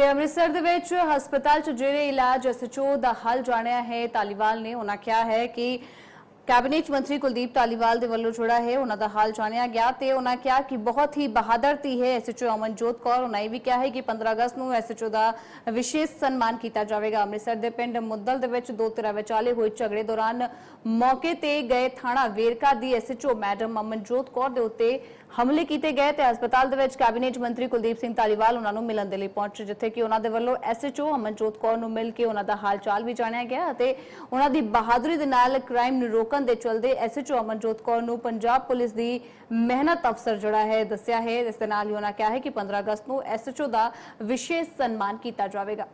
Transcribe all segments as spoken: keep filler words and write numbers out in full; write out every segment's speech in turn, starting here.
ਤੇ ਅੰਮ੍ਰਿਤਸਰ ਦੇ ਵਿੱਚ ਹਸਪਤਾਲ 'ਚ ਜਿਹੜੇ ਇਲਾਜ ਐਸ ਐਚ ਓ ਦਾ ਹੱਲ ਜਾਣਿਆ ਹੈ ਧਾਲੀਵਾਲ ਨੇ। ਉਹਨਾਂ ਕਿਹਾ ਹੈ ਕਿ कैबिनेट मंत्री कुलदीप धालीवाल दे वल्लों जोड़ा है उन्हां दा हाल जानिया गया ते उन्हां कहा कि बहुत ही बहादुर धी है S H O Amanjot Kaur. उन्हां भी कहा है कि पंद्रह अगस्त नूं एस एच ओ दा विशेष सन्मान किया जाएगा। अमृतसर के पिंड मुद्दल दे विच दो धिरां विचाले होए झगड़े दौरान मौके ते गए थाणा वेरका दी S H O madam Amanjot Kaur दे उत्ते हमले किए गए ते अस्पताल दे विच कैबिनेट मंत्री कुलदीप सिंह धालीवाल उन्हां नूं मिलण दे लई पहुंचे, जिथे कि उन्हां दे वल्लों S H O Amanjot Kaur नूं मिल के उन्हां दा हाल चाल भी जाणिया गया ते उन्हां दी बहादुरी दे नाल क्राइम नूं रोकण दे चलदे S H O Amanjot Kaur नूं पंजाब पुलिस दी मेहनत अफसर जोड़ा है दस्सिया है। इस दे नाल ही उन्हां कहा है कि पंद्रह अगस्त नूं एस एच ओ दा विशेष सन्मान किया जाएगा।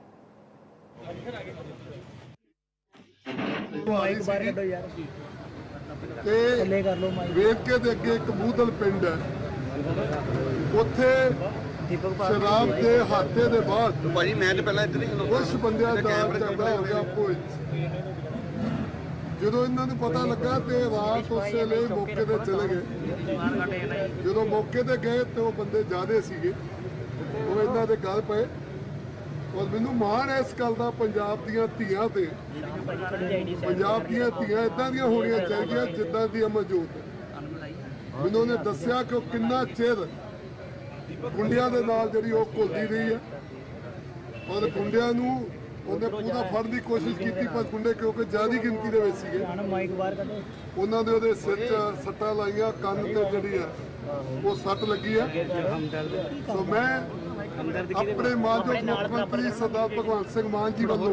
वेरके दे अगे एक मूदल पिंड है, उत्थे शराब के हाथे दे बाद कुछ बंदियां दा झगड़ा हो गया। जो इन्होंने पता लगा तो रात उस वेले मौके ते चले गए। जो मौके ते गए तो बंदे ज्यादा सीगे, वो इन्हों के गल पे और मैनू माण है इस गल का पंजाब दियां धीआं ते पंजाब दियां धीआं इदां दियां होणियां चाहिए जिद्दां दी अमनजोत। मैनू उन्हें दस्सिया कि किन्ना चिर गुंडियां दे नाल जिहड़ी ओह घुलदी रही है और गुंडियां नूं उन्हें पूरा फड़न की कोशिश की, पर गुंडे क्योंकि ज्यादा गिनती के सीगे उन्होंने उहदे सिर च सट्टां लाइया, कंन ते जिहड़ी है वो सट लगी है। सो मैं अपने मानयोग मुख्यमंत्री सरदार भगवंत सिंह मान जी वालों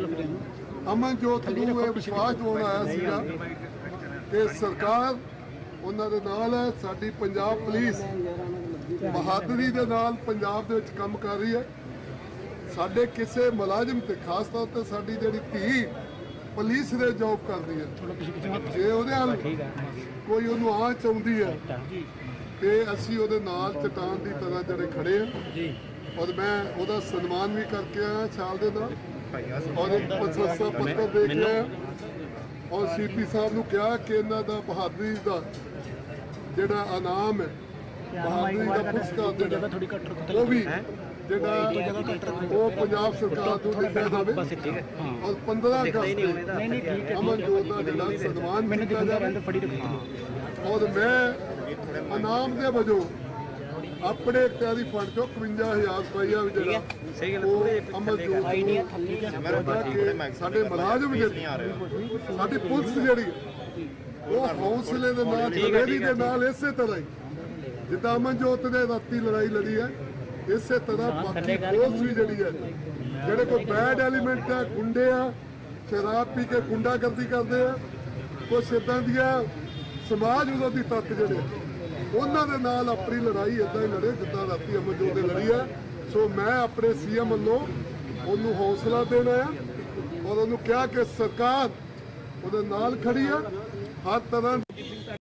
अमनजोत नूं यह विश्वास दिवाउण आया सीगा कि सरकार उन्हां दे नाल है। साडी पंजाब पुलिस बहादुरी दे नाल पंजाब दे विच काम कर रही है। साडे किसी मुलाजिम ते खास तौर पर साडी जिहड़ी धी पुलिस दे जॉब करदी है, जे उहदे नाल कोई उहनूं आंच आउंदी है ते असीं उहदे नाल चट्टान दी तरह जिहड़े खड़े हैं। और मैं उहदा सन्मान भी करके आया छाल दे नाल और एक प्रशंसा पत्र दे के आया और सी पी साहब नूं कहा कि इन्हां दा बहादुरी दा जिहड़ा इनाम है, बहादुरी दा पुरस्कार जिहड़ा वो भी जिहड़ा वो पंजाब सरकार नूं दित्ता जावे और पंद्रह अगस्त अमनजोत दा जिहड़ा सन्मान किया जावे। और मैं इनाम दे वजों अपने इख्तियारी फंड चो इकवंजा हज़ार रुपया भी जिहड़ा अमनजोत साडे मुलाजम जिहड़े साडी पुलिस जिहड़ी वो हौसले दे नाल दलेरी दे नाल इसे तरह ही जिद्दां अमनजोत ने राती लड़ाई लड़ी है, इसे तरह बाकी फोर्स भी जिहड़ी है जिहड़े कोई बैड एलीमेंट है, गुंडे आ शराब पी के गुंडागर्दी करते हैं, कुछ इदां दियां समाज विरोधी तत्त जिहड़े उन्हां दे नाल अपनी लड़ाई इदां ही लड़े जिद्दां राती अमनजोत ने लड़ी है। सो मैं अपने सी एम वल्लों उन्होंने हौसला देना है और उन्होंने कहा कि सरकार उहदे नाल खड़ी है हर तरह